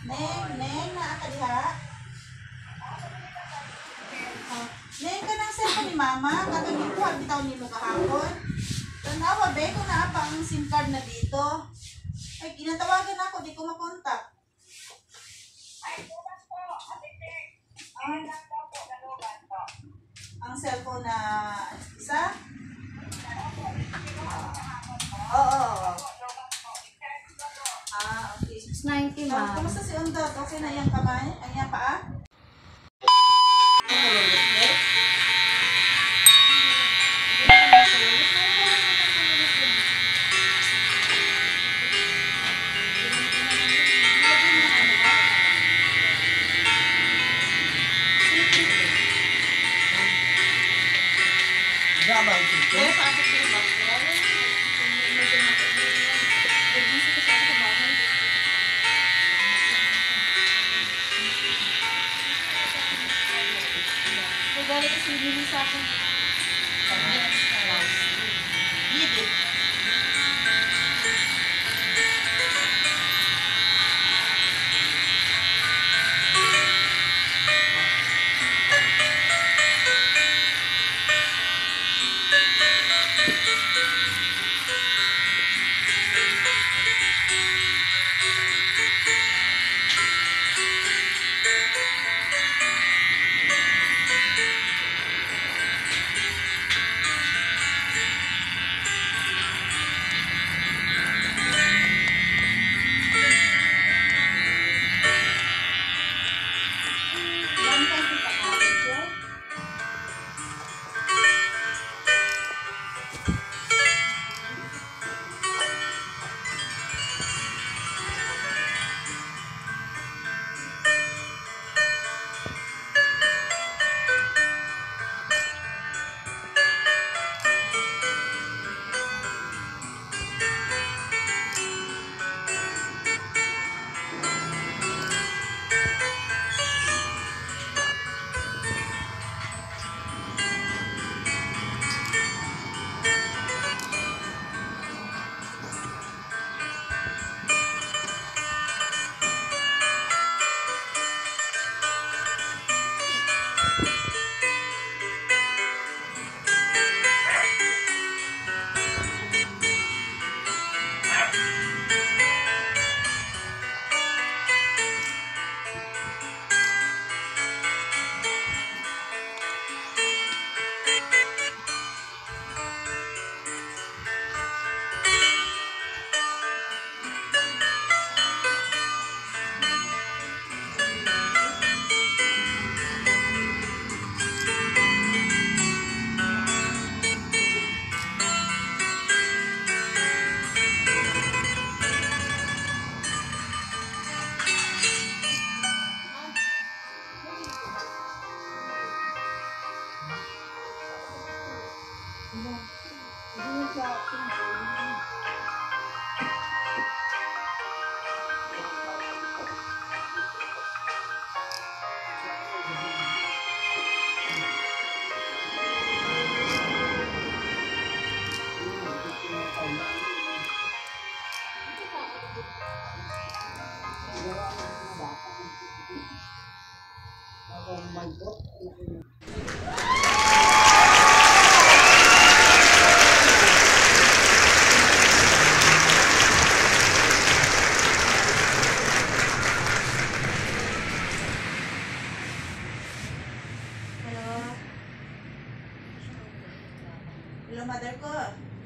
Neng, naa ka diha? Neng, ka ng cellphone ni mama, katong ikuha bitaw nimo kahapon. Tanawa, be, kung naa pa ang SIM card na dito. Ay, ginatawagan ako, di ko makontak. Ang cellphone na isa? Oo. Okay. 690, ma'am. Kumusta si Undot? Okay na yung kamay? Ay, yung paa? Galing kasi hindi sa akin. Gidi. Hello, mother ko.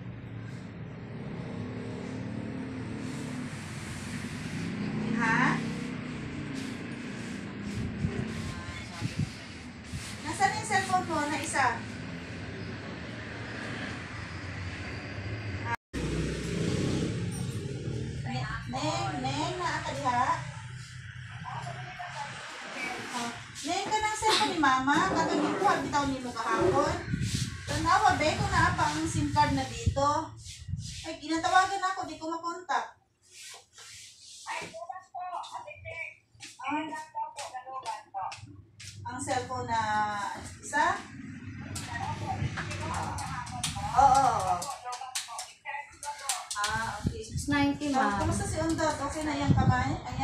Ha? Nasaan yung cellphone mo na isa? Neng, naa ka diha? Neng, ka ng cellphone ni mama, katong ikuha bitaw nimo kahapon. Tanawa, be, kung naa pa ang SIM card na dito. Ay, ginatawagan ako, di ko makontak. Ang cellphone na isa? Oo. Okay. 690, ma'am. Kumusta si Undot? Okay na yung kamay? Ay,